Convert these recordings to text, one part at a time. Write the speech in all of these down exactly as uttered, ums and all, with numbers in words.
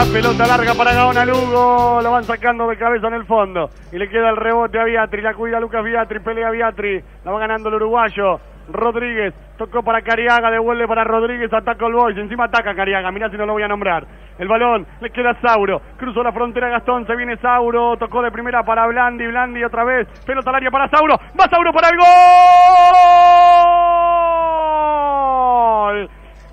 La pelota larga para Gaona Lugo, lo van sacando de cabeza en el fondo. Y le queda el rebote a Viatri, la cuida Lucas Viatri, pelea Viatri, la va ganando el uruguayo. Rodríguez, tocó para Cariaga, devuelve para Rodríguez, ataca el Boys, encima ataca Cariaga, mirá si no lo voy a nombrar. El balón, le queda a Sauro, cruzó la frontera Gastón, se viene Sauro, tocó de primera para Blandi, Blandi otra vez, pelota al área para Sauro, va Sauro para el gol.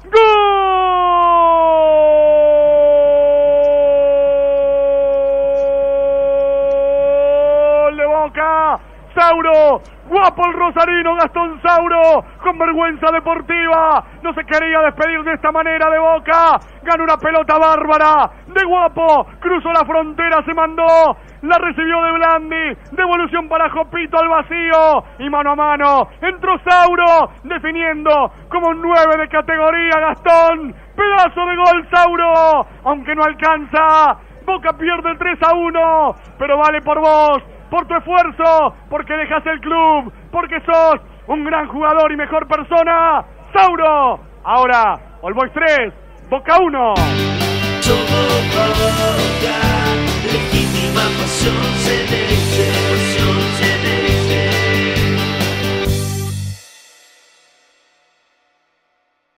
¡Gol de Boca! Sauro, guapo el rosarino Gastón Sauro, con vergüenza deportiva, no se quería despedir de esta manera de Boca, ganó una pelota bárbara, de guapo, cruzó la frontera, se mandó, la recibió de Blandi, devolución para Jopito al vacío, y mano a mano, entró Sauro, definiendo como un nueve de categoría Gastón, pedazo de gol Sauro, aunque no alcanza, Boca pierde el tres a uno, pero vale por vos, por tu esfuerzo, porque dejas el club, porque sos un gran jugador y mejor persona. Sauro, ahora, All Boys tres, Boca uno. Somos Boca.